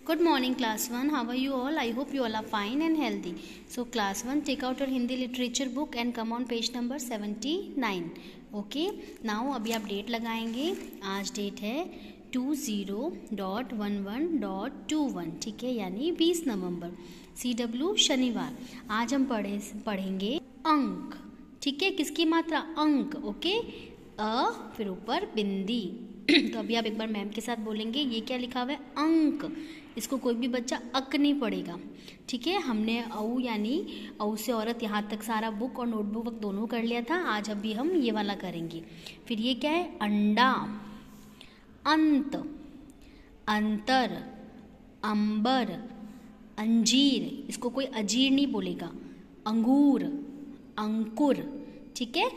Good morning class 1. How are you all? I hope you all are fine and healthy. So class 1, take out your Hindi literature book and come on page number 79. Okay. Now अभी आप date लगाएंगे. आज date है 20.11.21. ठीक है, यानी 20 नवंबर. CW शनिवार. आज हम पढ़ेंगे अंक. ठीक है, किसकी मात्रा? अंक. ओके, अ फिर ऊपर बिंदी. तो अभी आप एक बार मैम के साथ बोलेंगे ये क्या लिखा हुआ है? अंक. इसको कोई भी बच्चा अक नहीं पढ़ेगा. ठीक है, हमने औ यानी औ से औरत यहाँ तक सारा बुक और नोटबुक दोनों कर लिया था. आज अभी हम ये वाला करेंगे. फिर ये क्या है? अंडा, अंत, अंतर, अंबर, अंजीर. इसको कोई अजीर नहीं बोलेगा. अंगूर, अंकुर. ठीक है.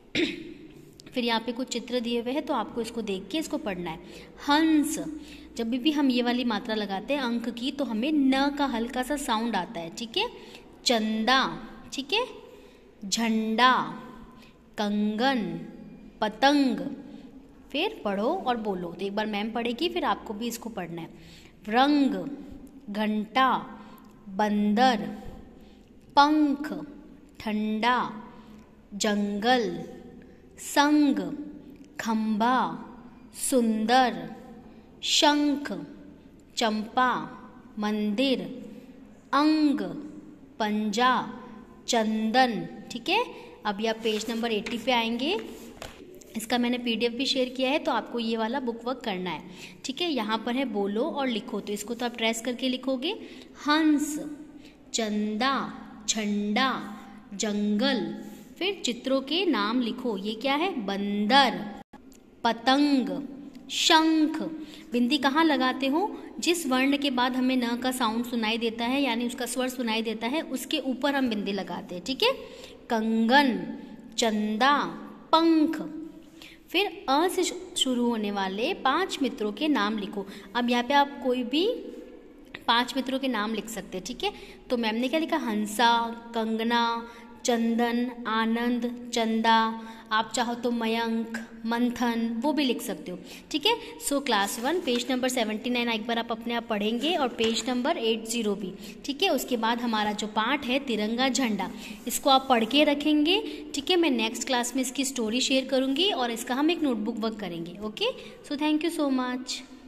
फिर यहाँ पे कुछ चित्र दिए हुए हैं तो आपको इसको देख के इसको पढ़ना है. हंस. जब भी हम ये वाली मात्रा लगाते हैं अंक की तो हमें न का हल्का सा साउंड आता है. ठीक है. चंदा. ठीक है. झंडा, कंगन, पतंग. फिर पढ़ो और बोलो. तो एक बार मैम पढ़ेगी फिर आपको भी इसको पढ़ना है. रंग, घंटा, बंदर, पंख, ठंडा, जंगल, संग, खंबा, सुंदर, शंख, चंपा, मंदिर, अंग, पंजा, चंदन. ठीक है. अभी आप पेज नंबर 80 पे आएंगे. इसका मैंने PDF भी शेयर किया है तो आपको ये वाला बुक वर्क करना है. ठीक है. यहाँ पर है बोलो और लिखो. तो इसको तो आप ट्रेस करके लिखोगे. हंस, चंदा, झंडा, जंगल. फिर चित्रों के नाम लिखो. ये क्या है? बंदर, पतंग, शंख. बिंदी कहाँ लगाते हो? जिस वर्ण के बाद हमें न का साउंड सुनाई देता है यानी उसका स्वर सुनाई देता है उसके ऊपर हम बिंदी लगाते हैं. ठीक है. कंगन, चंदा, पंख. फिर अ से शुरू होने वाले 5 मित्रों के नाम लिखो. अब यहाँ पे आप कोई भी 5 मित्रों के नाम लिख सकते हैं. ठीक है. तो मैम ने क्या लिखा? हंसा, कंगना, चंदन, आनंद, चंदा. आप चाहो तो मयंक, मंथन, वो भी लिख सकते हो. ठीक है. सो क्लास 1 पेज नंबर 79 एक बार आप अपने आप पढ़ेंगे और पेज नंबर 80 भी. ठीक है. उसके बाद हमारा जो पार्ट है तिरंगा झंडा, इसको आप पढ़ के रखेंगे. ठीक है. मैं नेक्स्ट क्लास में इसकी स्टोरी शेयर करूँगी और इसका हम एक नोटबुक वर्क करेंगे. Okay. So thank you so much.